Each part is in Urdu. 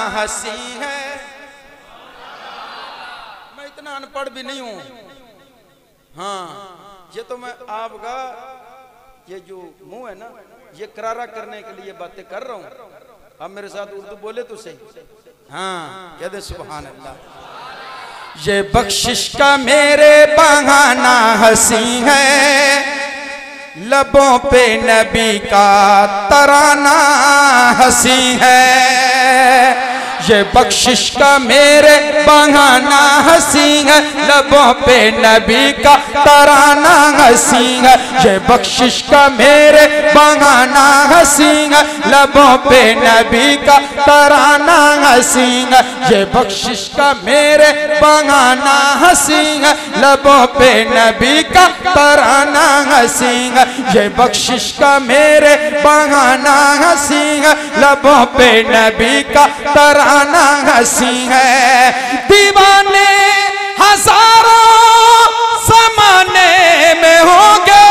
ہنسی ہے. میں اتنا ان پڑھ بھی نہیں ہوں. ہاں یہ تو میں آپ کا یہ جو منہ ہے نا یہ کرارا کرنے کے لیے باتیں کر رہا ہوں. آپ میرے ساتھ اردو بولے تو صحیح. ہاں کہہ دیں سبحان اللہ. یہ بخشش کا میرے بہانہ ہنسی ہے, لبوں پہ نبی کا ترانہ ہنسی ہے. یہ بخشش کا میرے بہانہ ہنسی ہے, لبوں پہ نبی کا ترانہ ہنسی ہے. یہ بخشش کا میرے بہانہ ہنسی ہے, لبوں پہ نبی کا ترانہ ہنسی ہے. یہ بخشش کا میرے بہانہ ہنسی ہے, لبوں پہ نبی کا ترانہ ہنسی ہے. یہ بخشش کا میرے بہانہ ہنسی ہے, لبوں پہ نبی کا ترانہ ہنسی ہے. دیوانے ہزاروں زمانے میں ہوں گے,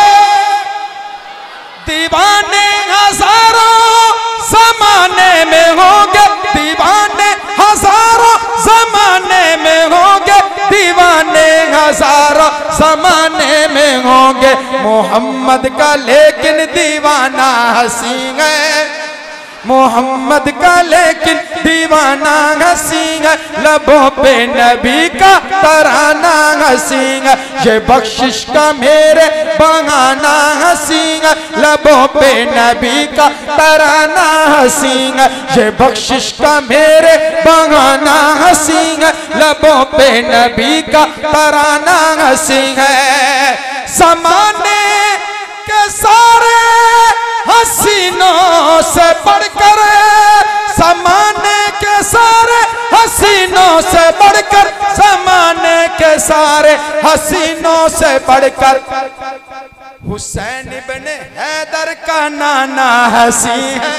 دیوانے ہزاروں زمانے میں ہوں گے, دیوانے ہزاروں زمانے میں ہوں گے, دیوانے ہزاروں زمانے میں ہوں گے. محمد کا لیکن دیوانہ ہنسی ہے, محمد کا لیکن دیوانہ ہنسی ہے, لبوں پہ نبی کا ترانہ ہنسی ہے. یہ بخشش کا میرے بہانہ ہنسی ہے, لبوں پہ نبی کا ترانہ ہنسی ہے. یہ بخشش کا میرے بہانہ ہنسی ہے, لبوں پہ نبی کا ترانہ ہنسی ہے. زمانے کے سارے حسینوں سے بڑھ کر, زمانے کے سارے حسینوں سے بڑھ کر, زمانے کے سارے حسینوں سے بڑھ کر حسین ابن حیدر کا نانا ہنسی ہے,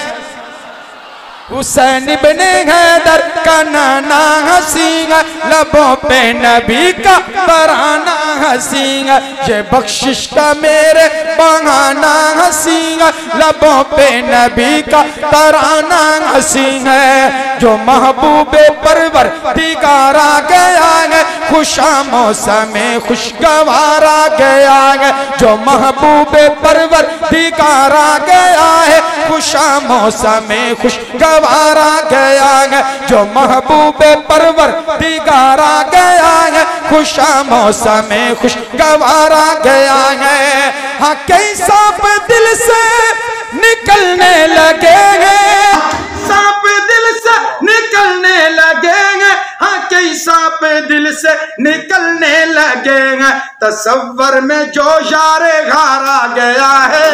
حسین ابن حیدر کا نانا ہنسی ہے, لبوں پہ نبی کا ترانہ ہنسی ہے. یہ بخشش کا میرے بہانہ ہنسی ہے, لبوں پہ نبی کا ترانہ ہنسی ہے. جو محبوب پرور دیگار آ گیا ہے, خوشا موسم خوشگوار آ گیا ہے. جو محبوب پرور دیگار آ گیا ہے, خوشا موسم خوشگوار آ گیا ہے. جو محبوب پرور دیگار آ گیا ہے, خوشا موسم خوشگوار آ گیا ہے. ہاں کئی سانپ دل سے نکلنے لگے ہیں, سانپ دل سے نکلنے لگے ہیں, ہاں کئی سانپ دل سے نکلنے لگے ہیں. تصور میں جو یار غار آ گیا ہے,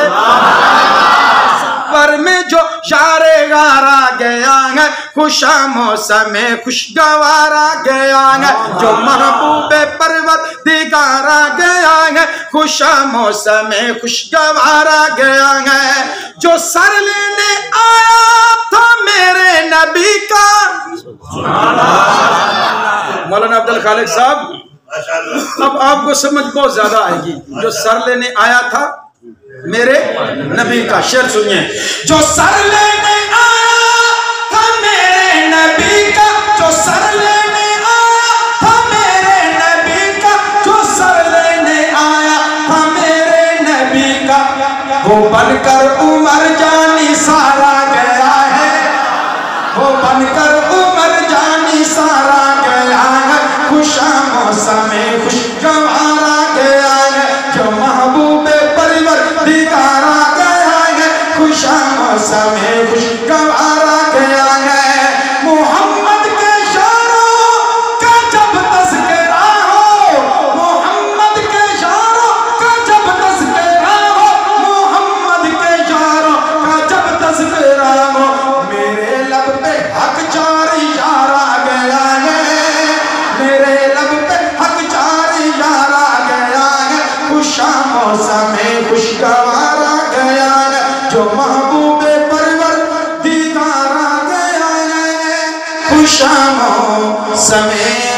تصور میں جو یار غار آ گیا ہے, خوشا موسم خوشگوار آ گیا ہے. جو محبوب پروردگار آ گیا ہے, خوشا موسم خوشگوار آ گیا ہے. جو سر لینے آیا تھا میرے نبی کا, مولانا عبد الخالق صاحب اب آپ کو سمجھ بہت زیادہ آئے گی. جو سر لینے آیا تھا میرے نبی کا, شعر سنیے. جو سر لینے آیا تھا میرے نبی کا, جو سر لینے آیا تھا میرے نبی کا, جو سر لینے آیا تھا میرے نبی کا, وہ بن کر عمر جانی سارا گیا ہے, وہ بن کر عمر جانی سارا گیا ہے. خوشا موسم خوشگوار آ گیا ہے. جو محبوب پروردگار آ گیا ہے, خوشا موسم خوشگوار آ گیا ہے. محمد کے یاروں کا جب تذکرہ ہو, محمد کے یاروں کا جب تذکرہ ہو, محمد کے یاروں کا جب تذکرہ ہو, میرے لب پہ حق جاری یار آ گیا ہے, میرے لب پہ حق جاری یار آ گیا ہے. خوشا موسم خوشگوار آ گیا ہے. جو محبوب پروردگار آ گیا ہے, خوشا موسم